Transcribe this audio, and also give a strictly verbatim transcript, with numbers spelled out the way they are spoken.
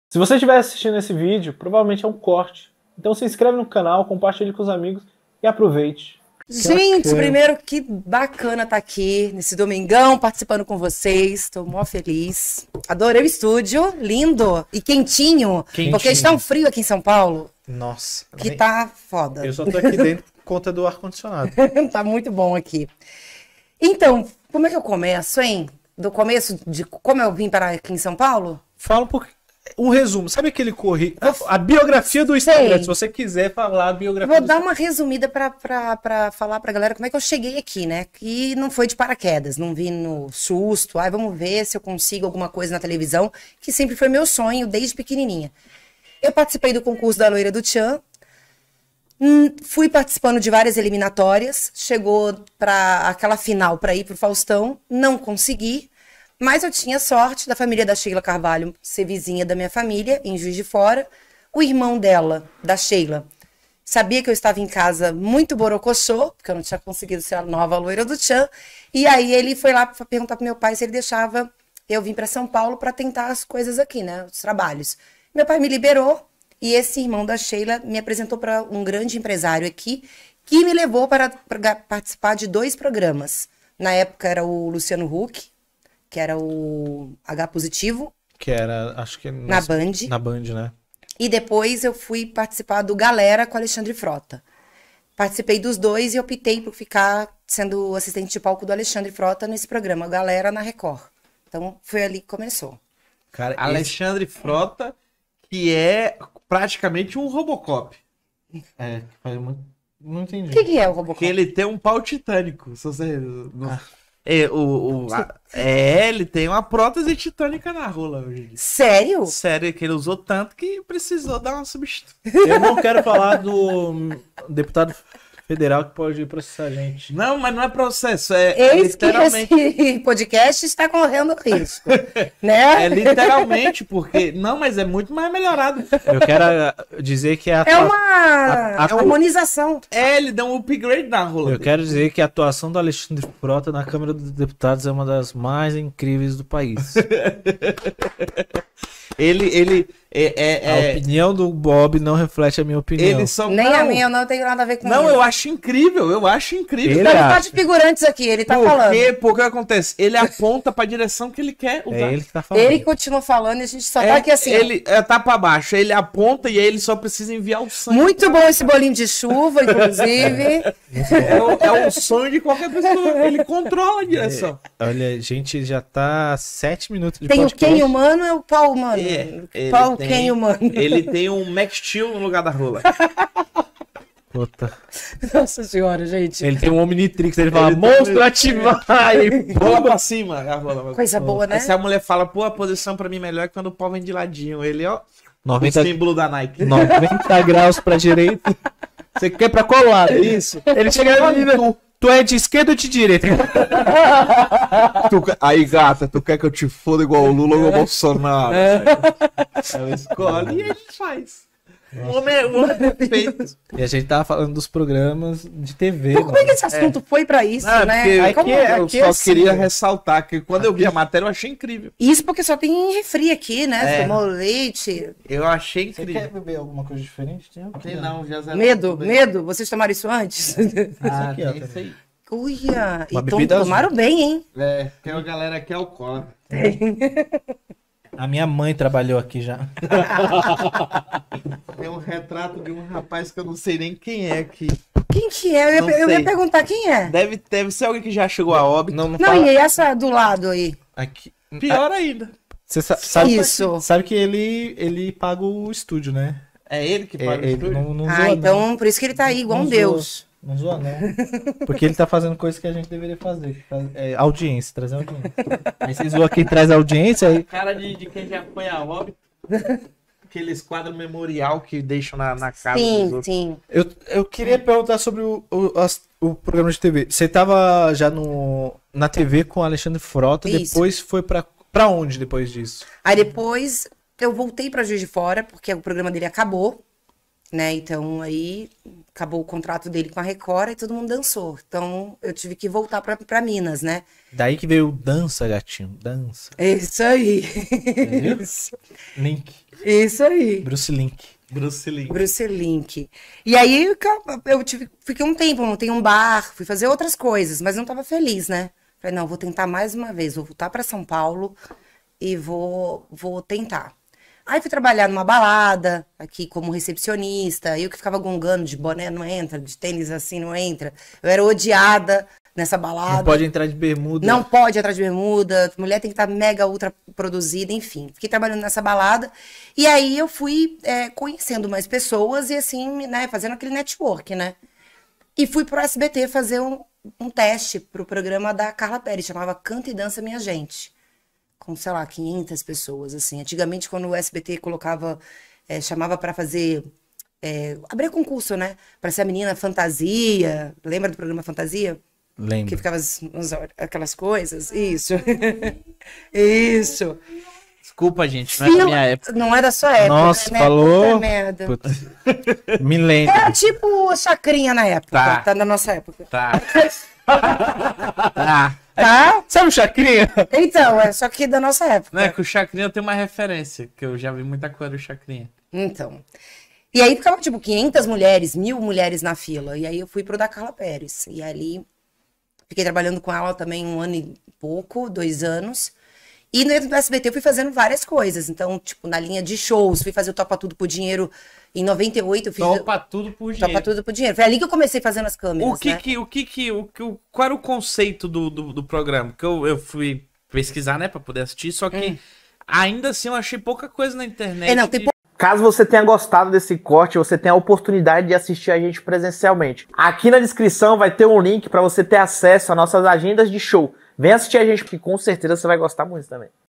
Se você estiver assistindo esse vídeo, provavelmente é um corte. Então se inscreve no canal, compartilhe com os amigos e aproveite. Gente, primeiro que bacana estar aqui nesse domingão participando com vocês. Estou mó feliz. Adorei o estúdio, lindo e quentinho, quentinho. Porque está um frio aqui em São Paulo. Nossa. Que tá foda. Eu só tô aqui dentro por conta do ar-condicionado. Tá muito bom aqui. Então, como é que eu começo, hein? Do começo de como eu vim para aqui em São Paulo? Fala um pouquinho. Um resumo, sabe aquele correio? A, a biografia do Instagram, Sei. se você quiser falar a biografia. Vou do dar Instagram. uma resumida para falar pra galera como é que eu cheguei aqui, né? Que não foi de paraquedas, não vim no susto. Ai, vamos ver se eu consigo alguma coisa na televisão, que sempre foi meu sonho desde pequenininha. Eu participei do concurso da Loira do Tchan, hum, fui participando de várias eliminatórias, chegou para aquela final para ir pro Faustão, não consegui. Mas eu tinha sorte da família da Sheila Carvalho ser vizinha da minha família, em Juiz de Fora. O irmão dela, da Sheila, sabia que eu estava em casa muito borocochô, porque eu não tinha conseguido ser a nova Loira do Tchan. E aí ele foi lá para perguntar pro meu pai se ele deixava eu vir para São Paulo para tentar as coisas aqui, né, os trabalhos. Meu pai me liberou e esse irmão da Sheila me apresentou para um grande empresário aqui, que me levou para, para participar de dois programas. Na época era o Luciano Huck, que era o H positivo. Que era, acho que... Na Band. Na Band, né? E depois eu fui participar do Galera com Alexandre Frota. Participei dos dois e optei por ficar sendo assistente de palco do Alexandre Frota nesse programa, Galera na Record. Então foi ali que começou. Cara, Alexandre esse... Frota, que é praticamente um Robocop. É, faz muito... Não entendi. O que, que é o Robocop? Porque ele tem um pau titânico. Se você... Ah. É, o, o, a, é, ele tem uma prótese titânica na rola hoje. Sério? Sério, que ele usou tanto que precisou dar uma substituição. Eu não quero falar do deputado federal que pode processar a gente. Não, mas não é processo, é Eis literalmente... que esse podcast está correndo risco, né? É literalmente, porque... Não, mas é muito mais melhorado. Eu quero dizer que a É uma a, a, harmonização. É, ele deu um upgrade na rola. Eu dele. quero dizer que a atuação do Alexandre Frota na Câmara dos Deputados é uma das mais incríveis do país. Ele, ele... É, é, a é... opinião do Bob não reflete a minha opinião. Eles são... Nem não. a minha, eu não tenho nada a ver com Não, ele. eu acho incrível, eu acho incrível. Ele, ele tá de figurantes aqui, ele tá Por falando. Quê? Porque acontece? Ele aponta pra direção que ele quer usar. É ele que tá falando. Ele continua falando e a gente só é, tá aqui assim. Ele é, tá pra baixo, ele aponta e aí ele só precisa enviar o sangue. Muito bom esse bolinho de chuva, inclusive. é, o, é o sonho de qualquer pessoa, ele controla a direção. É, olha, a gente já tá sete minutos de Tem podcast. o quem humano e o pau humano. É, pau tem, quem humano. Ele tem um Max Steel no lugar da rola. Puta. Nossa senhora, gente. Ele tem um Omnitrix, ele fala, monstro ativar! E rola pra cima. A rola. Coisa boa, né? Essa mulher fala, pô, a posição pra mim melhor é quando o pau vem de ladinho. Ele, ó, noventa... o símbolo da Nike. noventa graus pra direita. Você quer pra qual lado? Isso. Ele chega ali, tu, tu é de esquerda ou de direita? tu, aí, gata, tu quer que eu te foda igual o Lula ou o Bolsonaro? É. Ela escolhe e ele faz. O homem, o homem é perfeito. E a gente tava falando dos programas de T V. Como é que esse assunto é. foi pra isso, Não, né? Porque, Aí, como é, eu aqui só é assim, queria ressaltar que quando eu vi a matéria eu achei incrível. Isso porque só tem refri aqui, né? É. Tomou leite. Eu achei incrível. Você quer beber alguma coisa diferente? Tem, Tem não, já zero. Medo, medo. Vocês tomaram isso antes? Ah, aqui, tem ó, isso aí. Uia, Uma então bebida tomaram azul. bem, hein? É, tem uma galera que é alcoólatra. A minha mãe trabalhou aqui já. Tem um retrato de um rapaz que eu não sei nem quem é aqui. Quem que é? Eu ia, eu ia perguntar quem é. Deve, deve ser alguém que já chegou a óbito. Não, não, não fala... e essa do lado aí? Aqui. Pior ainda. Você sabe, Isso. sabe que ele, ele paga o estúdio, né? É ele que paga é, o estúdio? Não, não ah, zoa, então não. por isso que ele tá aí, igual não um Deus. Zoa, não zoa, não. Porque ele tá fazendo coisas que a gente deveria fazer. É, audiência, trazer audiência. Aí vocês zoam quem traz audiência aí. Cara de, de quem já foi a óbito. Aqueles quadros memorial que deixam na, na casa sim, dos outros. Sim, eu, eu queria perguntar sobre o, o, as, o programa de T V. Você tava já no, na T V com o Alexandre Frota, Isso. depois foi pra, pra onde depois disso? Aí depois eu voltei pra Juiz de Fora, porque o programa dele acabou, né? Então aí acabou o contrato dele com a Record e todo mundo dançou. Então eu tive que voltar pra, pra Minas, né? Daí que veio dança, gatinho, dança. Isso aí. Link. Isso aí. Bruce Link. Bruce Lee. Bruce Link. E aí eu, eu tive, fiquei um tempo, montei um bar, fui fazer outras coisas, mas não tava feliz, né? Falei, não, vou tentar mais uma vez, vou voltar para São Paulo e vou, vou tentar. Aí fui trabalhar numa balada, aqui como recepcionista, eu que ficava gongando de boné não entra, de tênis assim não entra. Eu era odiada nessa balada. Não pode entrar de bermuda. Não pode entrar de bermuda, mulher tem que estar mega ultra produzida, enfim. Fiquei trabalhando nessa balada e aí eu fui é, conhecendo mais pessoas e assim, né, fazendo aquele network, né? E fui pro S B T fazer um, um teste pro programa da Carla Perez, chamava Canta e Dança Minha Gente. Com, sei lá, quinhentas pessoas, assim. Antigamente, quando o S B T colocava, é, chamava pra fazer, é, abrir concurso, né? Pra ser a menina fantasia. Lembra do programa Fantasia? Lembro. Que ficava as, as, aquelas coisas. Isso. Isso. Desculpa, gente, não é da minha época. Não é da sua época, Nossa, né? falou. Puta merda. Puta. Milênio. Era tipo Chacrinha na época, Tá. tá na nossa época. Tá. Tá. Tá? Sabe o Chacrinha? Então, é só que da nossa época. Não é que o Chacrinha eu tenho uma referência, que eu já vi muita coisa do Chacrinha. Então. E aí ficava, tipo, quinhentas mulheres, mil mulheres na fila. E aí eu fui pro da Carla Perez. E ali fiquei trabalhando com ela também um ano e pouco, dois anos. E dentro do S B T eu fui fazendo várias coisas. Então, tipo, na linha de shows, fui fazer o Topa Tudo por Dinheiro. Em noventa e oito eu fiz... Topa tudo por dinheiro. Topa Tudo por Dinheiro. Foi ali que eu comecei fazendo as câmeras, O que né? que, o que que, o que, o- qual era o conceito do, do, do programa? Que eu, eu fui pesquisar, né, pra poder assistir, só que ainda assim eu achei pouca coisa na internet. É, não, tem Caso você tenha gostado desse corte, você tenha a oportunidade de assistir a gente presencialmente. Aqui na descrição vai ter um link para você ter acesso às nossas agendas de show. Vem assistir a gente, porque com certeza você vai gostar muito também.